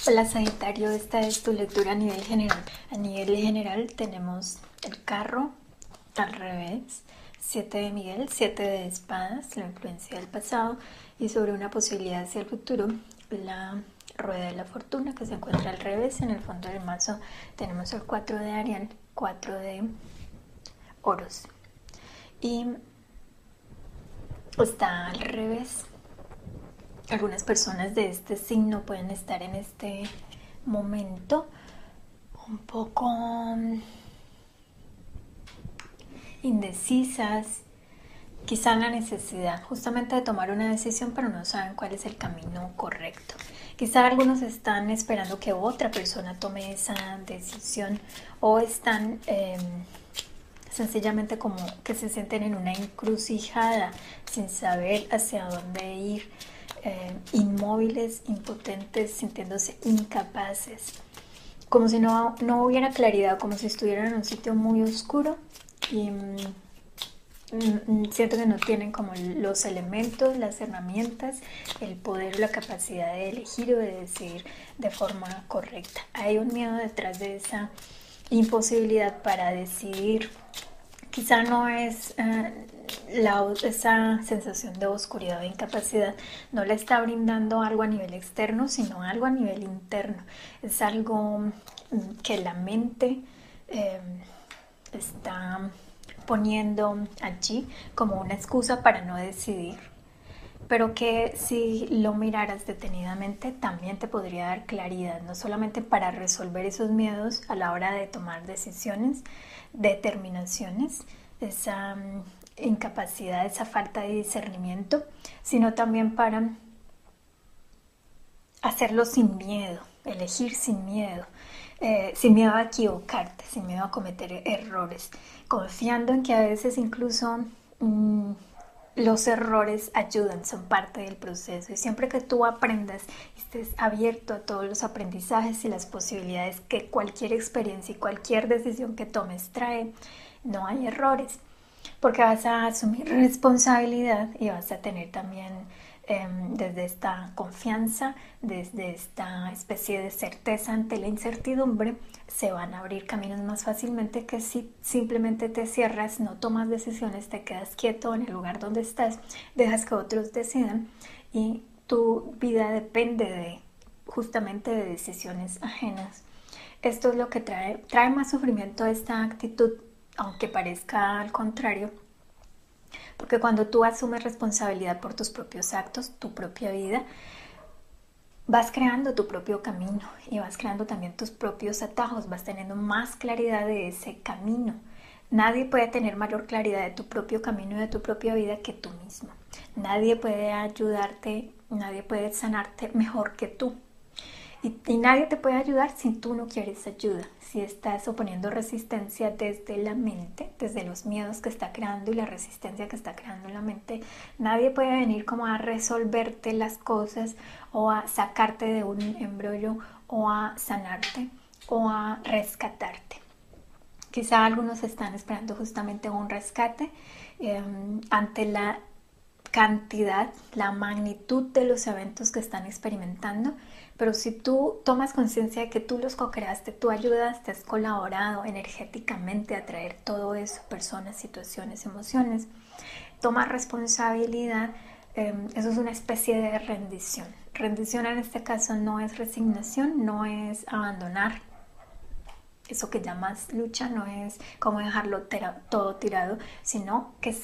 Hola Sagitario, esta es tu lectura a nivel general. A nivel general tenemos el carro al revés, 7 de Miguel, 7 de espadas, la influencia del pasado y sobre una posibilidad hacia el futuro, la rueda de la fortuna que se encuentra al revés. En el fondo del mazo tenemos el 4 de Ariel, 4 de oros y está al revés. Algunas personas de este signo pueden estar en este momento un poco indecisas, quizá la necesidad justamente de tomar una decisión, pero no saben cuál es el camino correcto. Quizá algunos están esperando que otra persona tome esa decisión o están sencillamente como que se sienten en una encrucijada sin saber hacia dónde ir, inmóviles, impotentes, sintiéndose incapaces, como si no hubiera claridad, como si estuvieran en un sitio muy oscuro y siento que no tienen como los elementos, las herramientas, el poder, la capacidad de elegir o de decidir de forma correcta. Hay un miedo detrás de esa imposibilidad para decidir. Quizá no es esa sensación de oscuridad o incapacidad, no le está brindando algo a nivel externo, sino algo a nivel interno. Es algo que la mente eh, está poniendo allí como una excusa para no decidir, pero que si lo miraras detenidamente también te podría dar claridad, no solamente para resolver esos miedos a la hora de tomar decisiones, determinaciones, esa incapacidad, esa falta de discernimiento, sino también para hacerlo sin miedo, elegir sin miedo a equivocarte, sin miedo a cometer errores, confiando en que a veces incluso los errores ayudan, son parte del proceso, y siempre que tú aprendas, estés abierto a todos los aprendizajes y las posibilidades que cualquier experiencia y cualquier decisión que tomes trae, no hay errores, porque vas a asumir responsabilidad y vas a tener también desde esta confianza, desde esta especie de certeza ante la incertidumbre, se van a abrir caminos más fácilmente que si simplemente te cierras, no tomas decisiones, te quedas quieto en el lugar donde estás, dejas que otros decidan y tu vida depende de justamente de decisiones ajenas. Esto es lo que trae más sufrimiento a esta actitud, aunque parezca al contrario, porque cuando tú asumes responsabilidad por tus propios actos, tu propia vida, vas creando tu propio camino y vas creando también tus propios atajos, vas teniendo más claridad de ese camino. Nadie puede tener mayor claridad de tu propio camino y de tu propia vida que tú mismo. Nadie puede ayudarte, nadie puede sanarte mejor que tú. Y nadie te puede ayudar si tú no quieres ayuda, si estás oponiendo resistencia desde la mente, desde los miedos que está creando y la resistencia que está creando en la mente. Nadie puede venir como a resolverte las cosas o a sacarte de un embrollo o a sanarte o a rescatarte. Quizá algunos están esperando justamente un rescate ante la cantidad, la magnitud de los eventos que están experimentando, pero si tú tomas conciencia de que tú los co-creaste, tú ayudaste, has colaborado energéticamente a traer todo eso, personas, situaciones, emociones, toma responsabilidad, eso es una especie de rendición. Rendición en este caso no es resignación, no es abandonar eso que llamas lucha, no es como dejarlo todo tirado, sino que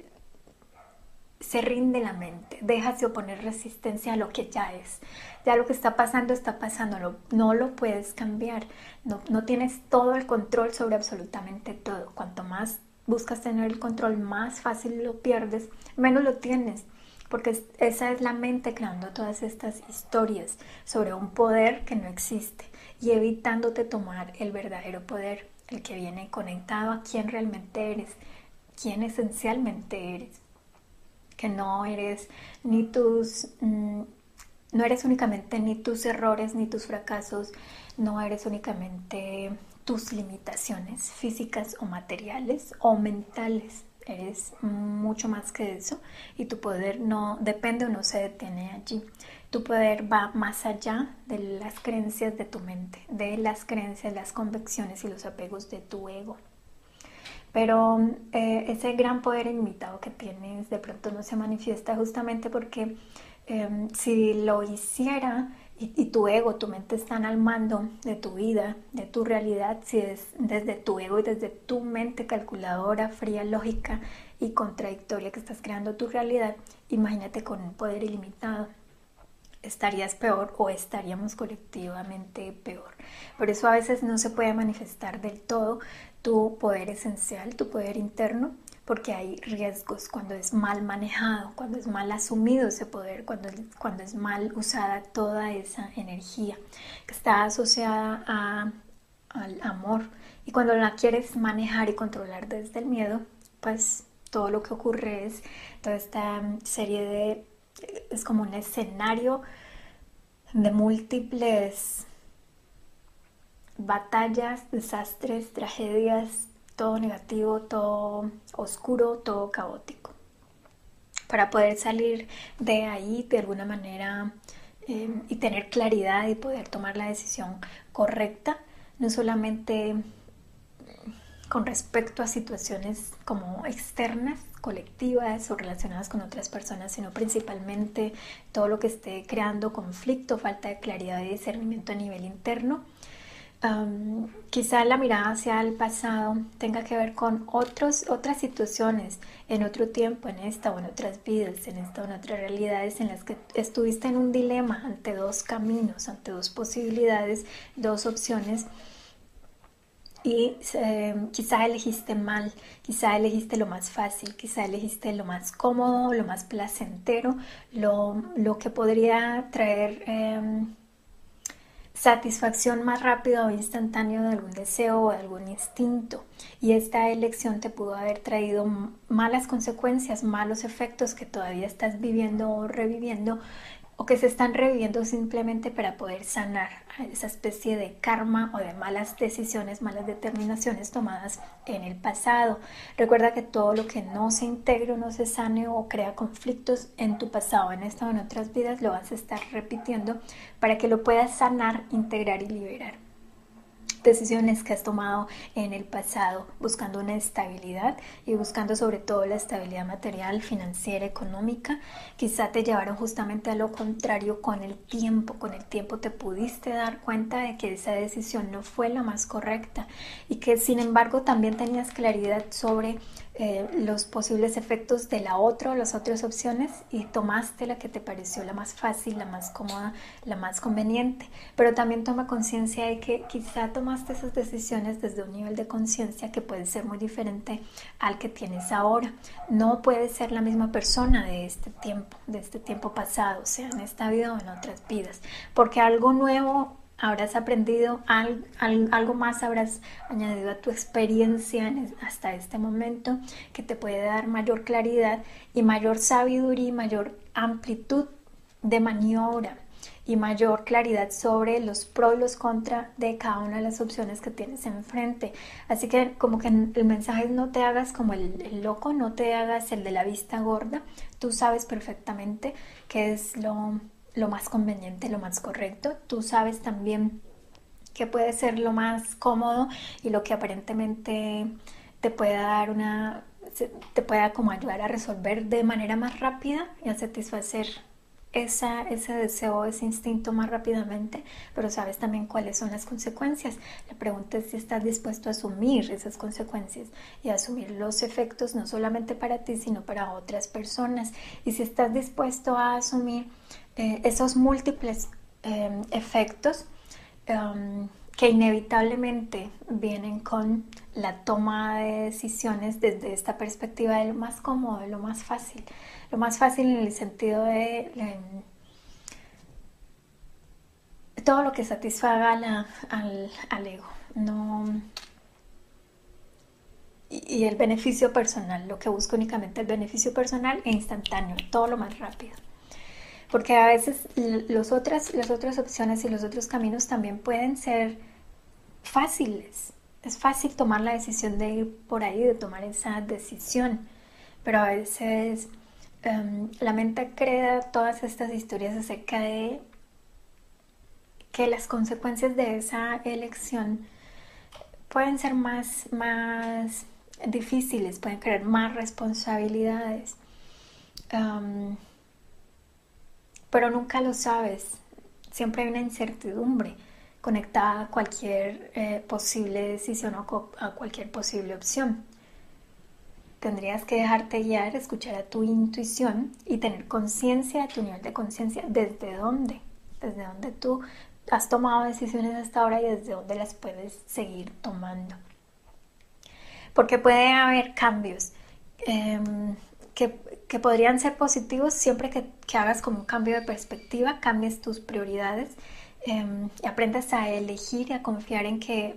se rinde la mente, dejas de oponer resistencia a lo que ya es. Ya lo que está pasando, no lo puedes cambiar, no tienes todo el control sobre absolutamente todo. Cuanto más buscas tener el control, más fácil lo pierdes, menos lo tienes, porque esa es la mente creando todas estas historias sobre un poder que no existe y evitándote tomar el verdadero poder, el que viene conectado a quién realmente eres, quién esencialmente eres, que no eres ni no eres únicamente ni tus errores ni tus fracasos, no eres únicamente tus limitaciones físicas o materiales o mentales, eres mucho más que eso y tu poder no depende o no se detiene allí. Tu poder va más allá de las creencias de tu mente, de las creencias, las convicciones y los apegos de tu ego. Pero ese gran poder ilimitado que tienes de pronto no se manifiesta justamente porque si lo hiciera y tu ego, tu mente están al mando de tu vida, de tu realidad, si es desde tu ego y desde tu mente calculadora, fría, lógica y contradictoria que estás creando tu realidad, imagínate con un poder ilimitado, estarías peor o estaríamos colectivamente peor. Por eso a veces no se puede manifestar del todo tu poder esencial, tu poder interno, porque hay riesgos cuando es mal manejado, cuando es mal asumido ese poder, cuando es mal usada toda esa energía que está asociada al amor. Y cuando la quieres manejar y controlar desde el miedo, pues todo lo que ocurre es toda esta serie de es como un escenario de múltiples batallas, desastres, tragedias, todo negativo, todo oscuro, todo caótico. Para poder salir de ahí de alguna manera y tener claridad y poder tomar la decisión correcta, no solamente con respecto a situaciones como externas, colectivas o relacionadas con otras personas, sino principalmente todo lo que esté creando conflicto, falta de claridad y discernimiento a nivel interno. Quizá la mirada hacia el pasado tenga que ver con otras situaciones en otro tiempo, en esta o en otras vidas, en esta o en otras realidades en las que estuviste en un dilema ante dos caminos, ante dos posibilidades, dos opciones y quizá elegiste mal, quizá elegiste lo más fácil, quizá elegiste lo más cómodo, lo más placentero, lo que podría traer satisfacción más rápida o instantánea de algún deseo o de algún instinto. Y esta elección te pudo haber traído malas consecuencias, malos efectos que todavía estás viviendo o reviviendo o que se están reviviendo simplemente para poder sanar esa especie de karma o de malas decisiones, malas determinaciones tomadas en el pasado. Recuerda que todo lo que no se integre o no se sane o crea conflictos en tu pasado, en esta o en otras vidas, lo vas a estar repitiendo para que lo puedas sanar, integrar y liberar. Decisiones que has tomado en el pasado buscando una estabilidad y buscando sobre todo la estabilidad material, financiera, económica, quizá te llevaron justamente a lo contrario con el tiempo. Con el tiempo te pudiste dar cuenta de que esa decisión no fue la más correcta y que sin embargo también tenías claridad sobre los posibles efectos de la otra o las otras opciones y tomaste la que te pareció la más fácil, la más cómoda, la más conveniente. Pero también toma conciencia de que quizá tomaste esas decisiones desde un nivel de conciencia que puede ser muy diferente al que tienes ahora. No puedes ser la misma persona de este tiempo pasado, sea en esta vida o en otras vidas, porque algo nuevo habrás aprendido, algo más habrás añadido a tu experiencia hasta este momento que te puede dar mayor claridad y mayor sabiduría y mayor amplitud de maniobra y mayor claridad sobre los pros y los contras de cada una de las opciones que tienes enfrente. Así que como que el mensaje es no te hagas como el loco, no te hagas el de la vista gorda. Tú sabes perfectamente qué es lo más conveniente, lo más correcto. Tú sabes también que puede ser lo más cómodo y lo que aparentemente te pueda dar te pueda como ayudar a resolver de manera más rápida y a satisfacer ese deseo, ese instinto más rápidamente, pero sabes también cuáles son las consecuencias. La pregunta es si estás dispuesto a asumir esas consecuencias y a asumir los efectos no solamente para ti, sino para otras personas. Y si estás dispuesto a asumir esos múltiples efectos que inevitablemente vienen con la toma de decisiones desde esta perspectiva de lo más cómodo, de lo más fácil en el sentido de todo lo que satisfaga al ego, no, y el beneficio personal, lo que busco únicamente el beneficio personal e instantáneo, todo lo más rápido. Porque a veces las otras opciones y los otros caminos también pueden ser fáciles. Es fácil tomar la decisión de ir por ahí, de tomar esa decisión, pero a veces La mente crea todas estas historias acerca de que las consecuencias de esa elección pueden ser más difíciles, pueden crear más responsabilidades, um, pero nunca lo sabes. Siempre hay una incertidumbre conectada a cualquier posible decisión o a cualquier posible opción. Tendrías que dejarte guiar, escuchar a tu intuición y tener conciencia de tu nivel de conciencia, desde dónde tú has tomado decisiones hasta ahora y desde dónde las puedes seguir tomando. Porque puede haber cambios eh, que podrían ser positivos siempre que hagas como un cambio de perspectiva, cambies tus prioridades y aprendas a elegir y a confiar en que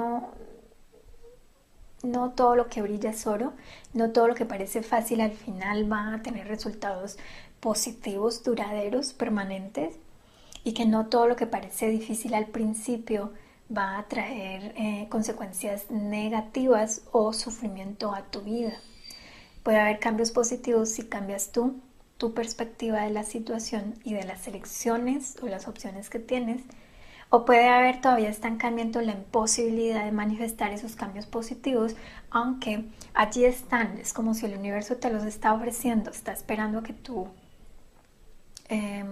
no todo lo que brilla es oro, no todo lo que parece fácil al final va a tener resultados positivos, duraderos, permanentes, y que no todo lo que parece difícil al principio va a traer consecuencias negativas o sufrimiento a tu vida. Puede haber cambios positivos si cambias tu perspectiva de la situación y de las elecciones o las opciones que tienes, o puede haber todavía estancamiento en la imposibilidad de manifestar esos cambios positivos, aunque allí están. Es como si el universo te los está ofreciendo, está esperando a que tú eh,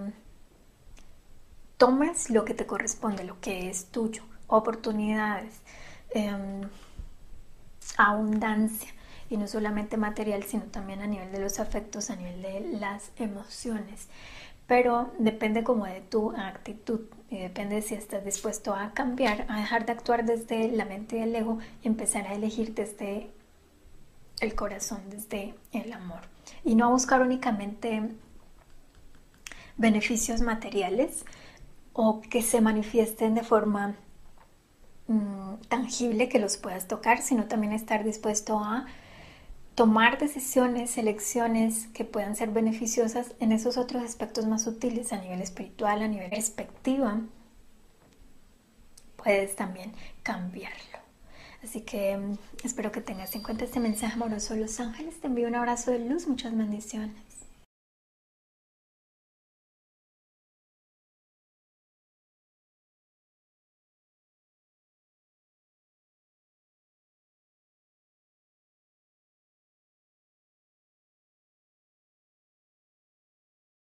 tomes lo que te corresponde, lo que es tuyo, oportunidades, eh, abundancia, y no solamente material, sino también a nivel de los afectos, a nivel de las emociones. Pero depende como de tu actitud y depende de si estás dispuesto a cambiar, a dejar de actuar desde la mente y el ego y empezar a elegir desde el corazón, desde el amor, y no a buscar únicamente beneficios materiales o que se manifiesten de forma tangible que los puedas tocar, sino también estar dispuesto a tomar decisiones, elecciones que puedan ser beneficiosas en esos otros aspectos más sutiles, a nivel espiritual, a nivel de perspectiva. Puedes también cambiarlo. Así que espero que tengas en cuenta este mensaje amoroso. Los ángeles te envío un abrazo de luz, muchas bendiciones.